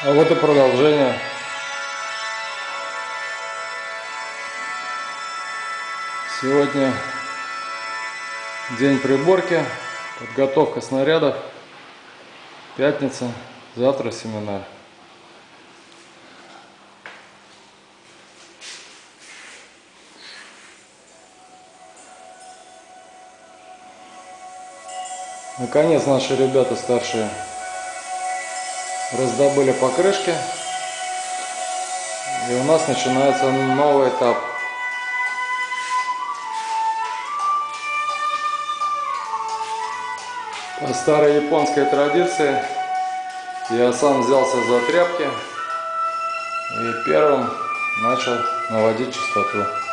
А вот и продолжение. Сегодня день приборки, подготовка снарядов, пятница, завтра семинар. Наконец наши ребята старшие раздобыли покрышки, и у нас начинается новый этап. По старой японской традиции я сам взялся за тряпки и первым начал наводить чистоту.